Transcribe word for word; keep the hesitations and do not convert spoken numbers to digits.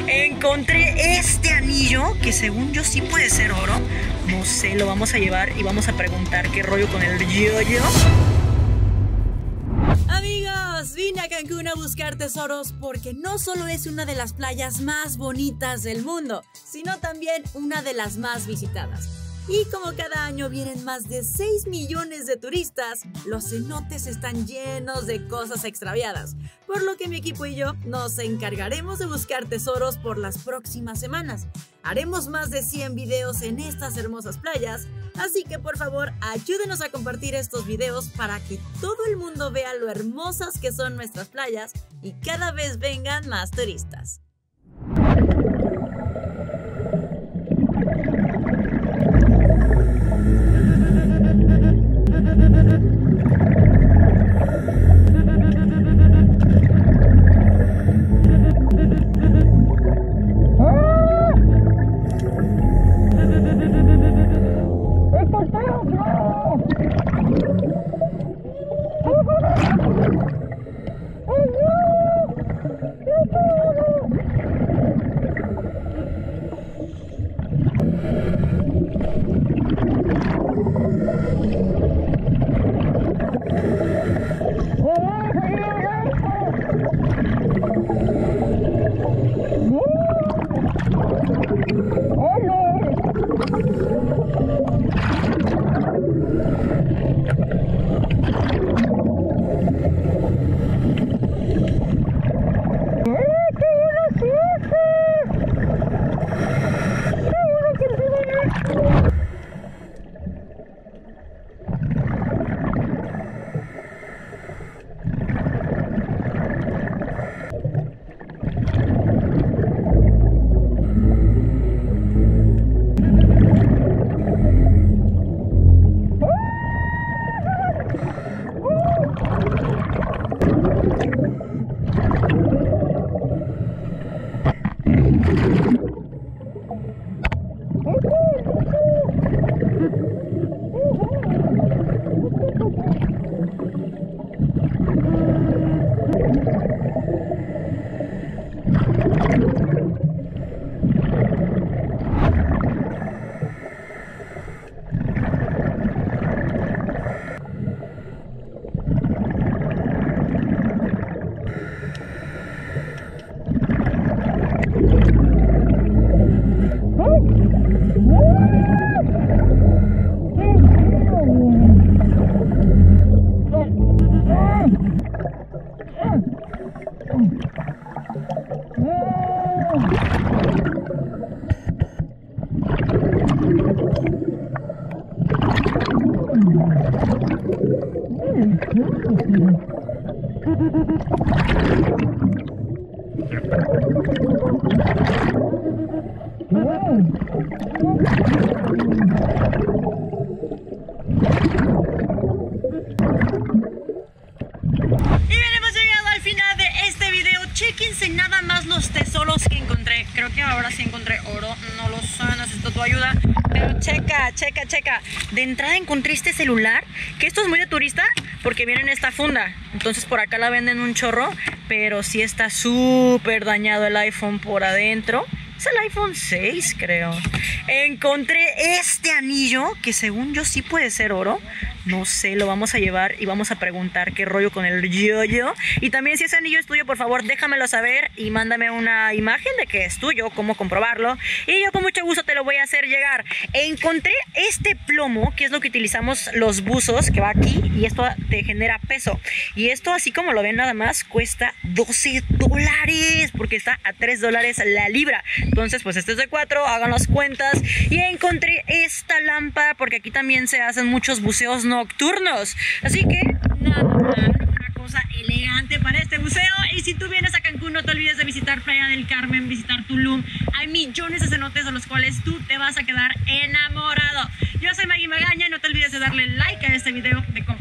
Encontré este anillo que según yo sí puede ser oro. No sé, lo vamos a llevar y vamos a preguntar qué rollo con el yo-yo. Amigos, vine a Cancún a buscar tesoros porque no solo es una de las playas más bonitas del mundo, sino también una de las más visitadas. Y como cada año vienen más de seis millones de turistas, los cenotes están llenos de cosas extraviadas, por lo que mi equipo y yo nos encargaremos de buscar tesoros por las próximas semanas. Haremos más de cien videos en estas hermosas playas, así que por favor ayúdenos a compartir estos videos para que todo el mundo vea lo hermosas que son nuestras playas y cada vez vengan más turistas. Chéquense nada más los tesoros que encontré. Creo que ahora sí encontré oro. No lo sé, necesito tu ayuda. Pero checa, checa, checa. De entrada encontré este celular, que esto es muy de turista porque viene en esta funda. Entonces por acá la venden un chorro, pero sí está súper dañado el iPhone por adentro. Es el iPhone seis, creo. Encontré este anillo que según yo sí puede ser oro. No sé, lo vamos a llevar y vamos a preguntar qué rollo con el yo-yo. Y también si ese anillo es tuyo, por favor, déjamelo saber y mándame una imagen de que es tuyo, cómo comprobarlo. Y yo con mucho gusto te lo voy a hacer llegar. Encontré este plomo, que es lo que utilizamos los buzos, que va aquí, y esto te genera peso. Y esto, así como lo ven nada más, cuesta doce dólares, porque está a tres dólares la libra. Entonces, pues este es de cuatro, hagan las cuentas. Y encontré esta lámpara, porque aquí también se hacen muchos buceos nocturnos. Así que, nada mal, una cosa elegante para este buceo. Y si tú vienes a Cancún, no te olvides de visitar Playa del Carmen, visitar Tulum. Hay millones de cenotes de los cuales tú te vas a quedar enamorado. Yo soy Maggie Magaña y no te olvides de darle like a este video, de compartir